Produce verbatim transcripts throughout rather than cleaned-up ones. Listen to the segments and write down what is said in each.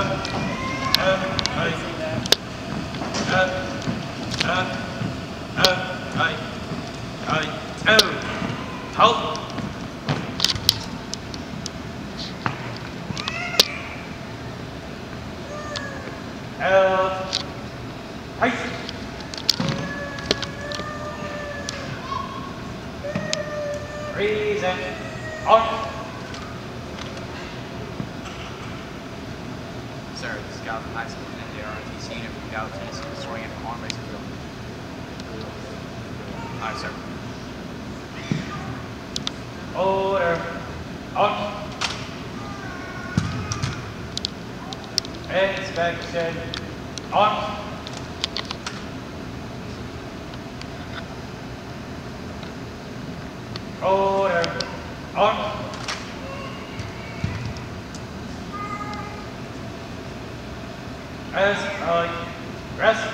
Reason. On. Sir, this is Gallatin High School and N J R O T C unit from Gallatin, Tennessee, destroying it from arm racing field. Aye, sir. Order. On. Inspection. On. Order. On. As I rest.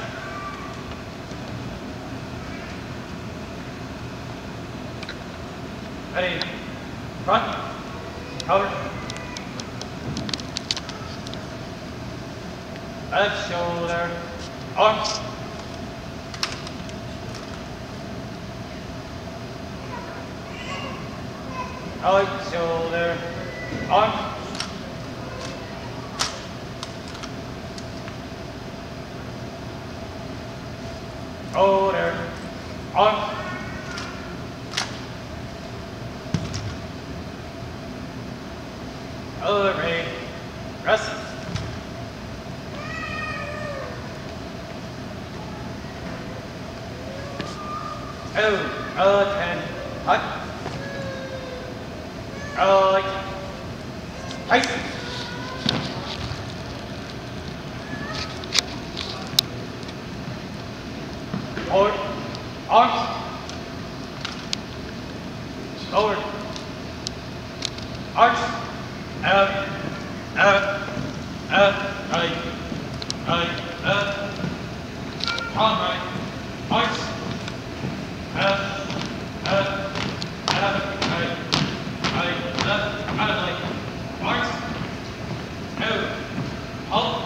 Ready. Front. Cover. Left shoulder. On. Right shoulder. On. Order. On. Other way. Rest. Oh, uh, ten. Hut. Right. Right. Forward. Arms. Forward. Arch. Out. Out. Out. Right. Right. Out. On right. Arch. Out. Out. Out. Right. Right. Left. Out of leg. Arch. Out. Halt.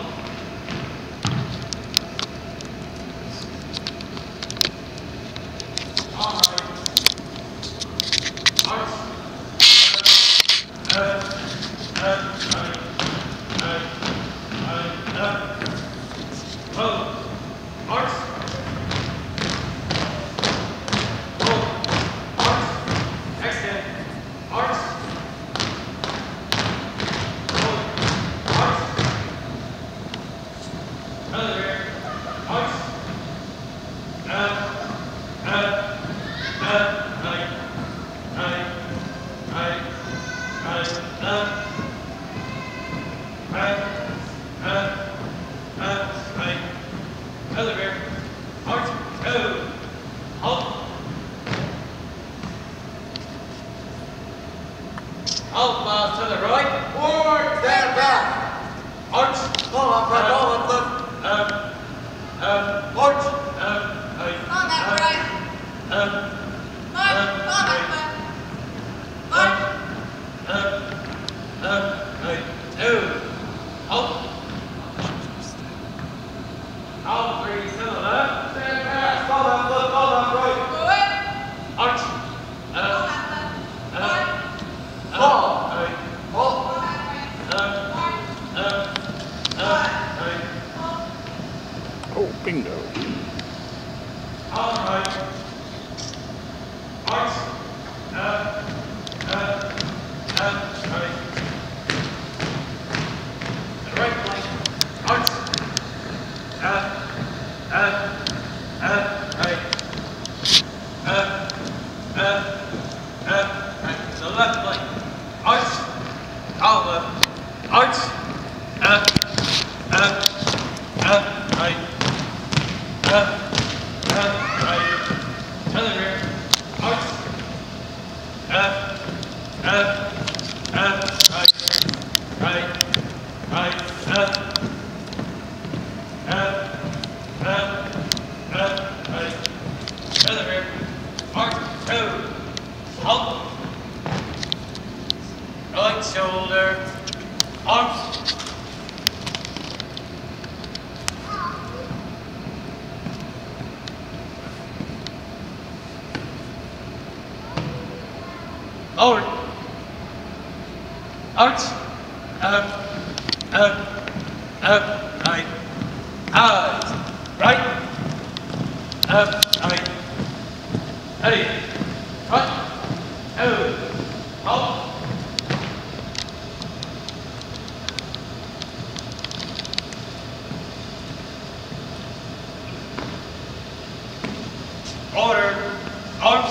Out miles to the right. Forward, stand back. Arch. Hold on, front, hold on, left. Um, um, arch. Um, right. On that right. Um, March, um, on that right. left. March. Um, um, right. Two. Halt. Out three to the left. Stand back. Hold on, left, hold on, right. Forward. Arch. On Um, that left. um, March. um, right. Halt. On that right. Um, March. um, um, right. Oh, bingo. All right. Arch. Up. Up. Up. Right. The right flank. Arch. Up. Up. Up. Right. Up. Up. Up. Right. The left flank. Arch. All left. Arch. Up. Up. Up. Right. Up. Up. Right. To the rear. Arch. Up. Up. Up. Right. Right. Right. Up. Up. Up. Up. Right. To the rear. Arch. Two. Halt. Right shoulder. Arms. Forward. Arch. Up. Up. Up. Right. Eyes. Right. Up. Right. Ready. Front. Out. Halt. Order. Arms.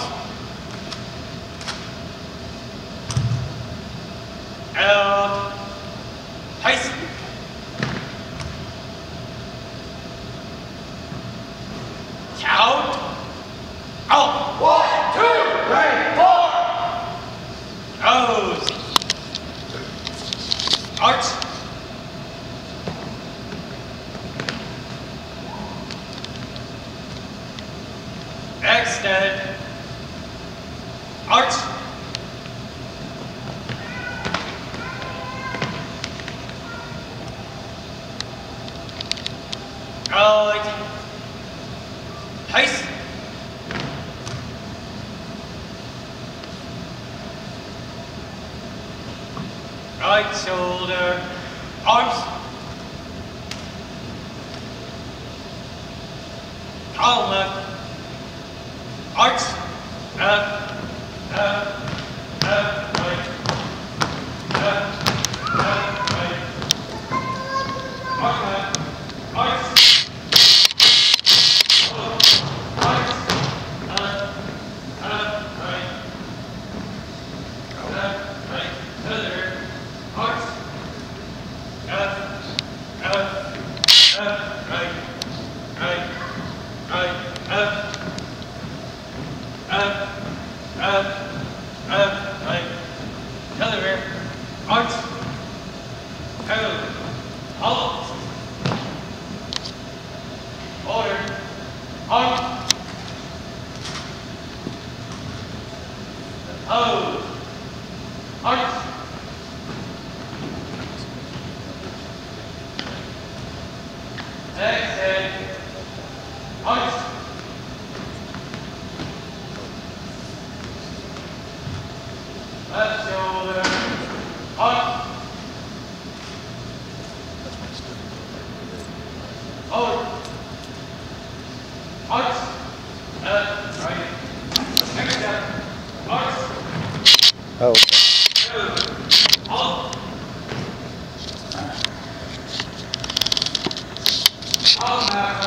Uh, Heist. Count. Out. One, two, three, four. Nose. Arch. Extend. Arch. Right. Heist. Right shoulder. Arms. Palm left. Arch. Up. Up. Up. Right. Up. Up. Right. Arch left. Arch. Left shoulder, up, forward, arch, left, right, next step, arch, Oh, okay. two, halt, palm back,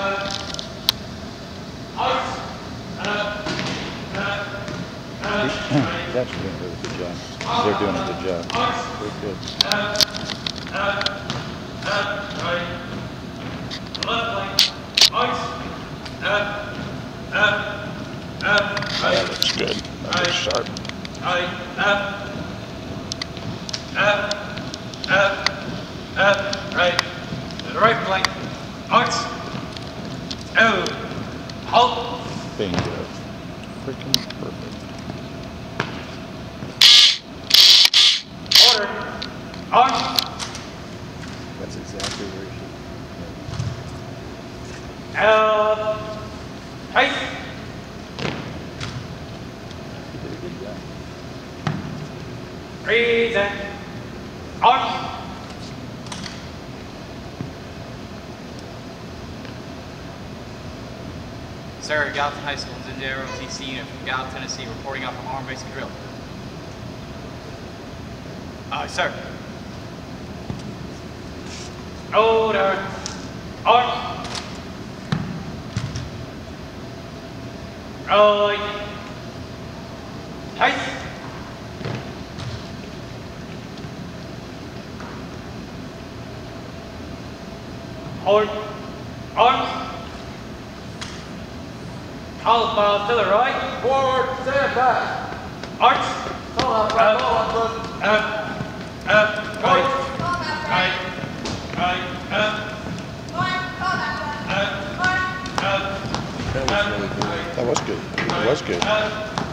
arch, left, left, left, right. He's actually doing a really good job. They're doing a good job. They're good. Up, up, up, right. Left leg. Arch. Up, up, up, right. That looks good. That looks sharp. Right, up, up, up, up, right. To the right flank. Arch. Out. Halt. Bingo. Freaking perfect. Order. Arch. That's exactly where he Out. Heist. should. He did a good job. Breathe in. Arch. Sir, Gallatin High School is in the R O T C unit from Gallatin, Tennessee, reporting off an arm basic drill. Aye, sir. Order. Arch. Right. Heist. Hold. Arms. Alpha to the right. Forward, stand back. Arch. Call out, Up. right, call out, foot. Up. Up. Right. Forward. Right. Right. Up. Up. Up. That was really good. That was good. It was good. Up.